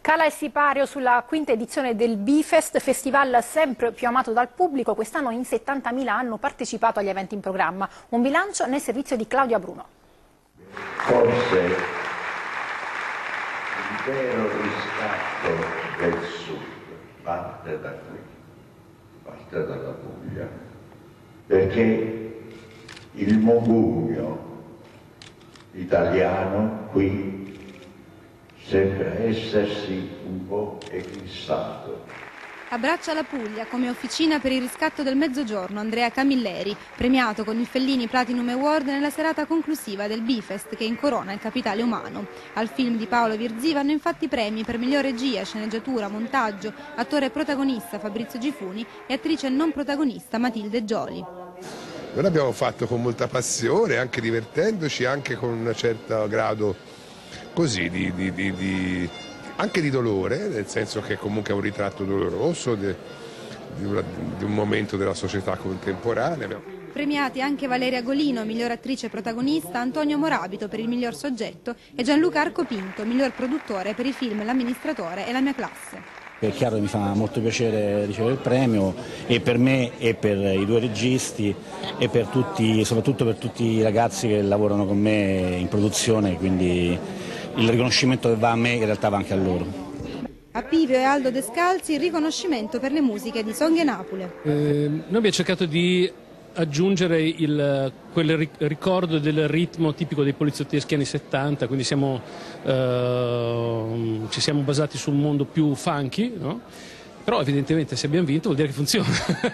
Cala il sipario sulla quinta edizione del Bifest, festival sempre più amato dal pubblico. Quest'anno in 70.000 hanno partecipato agli eventi in programma. Un bilancio nel servizio di Claudia Bruno. Forse il vero riscatto del Sud parte da qui, parte dalla Puglia, perché il mugugno italiano qui sembra essersi un po' eclissato. Abbraccia la Puglia come officina per il riscatto del Mezzogiorno Andrea Camilleri, premiato con il Fellini Platinum Award nella serata conclusiva del Bifest che incorona il capitale umano. Al film di Paolo Virzì vanno infatti premi per miglior regia, sceneggiatura, montaggio, attore protagonista Fabrizio Gifuni e attrice non protagonista Matilde Gioli. Noi l'abbiamo fatto con molta passione, anche divertendoci, anche con un certo grado così anche di dolore, nel senso che comunque è un ritratto doloroso di un momento della società contemporanea. Premiati anche Valeria Golino, miglior attrice protagonista, Antonio Morabito per il miglior soggetto e Gianluca Arcopinto, miglior produttore per i film L'amministratore e La mia classe. È chiaro che mi fa molto piacere ricevere il premio, e per me e per i due registi e per tutti, soprattutto per tutti i ragazzi che lavorano con me in produzione, quindi il riconoscimento che va a me in realtà va anche a loro. A Pivio e Aldo Descalzi il riconoscimento per le musiche di Songhe Napule. Noi abbiamo cercato di aggiungere quel ricordo del ritmo tipico dei poliziotteschi anni 70, quindi ci siamo basati sul mondo più funky, no? Però evidentemente se abbiamo vinto vuol dire che funziona.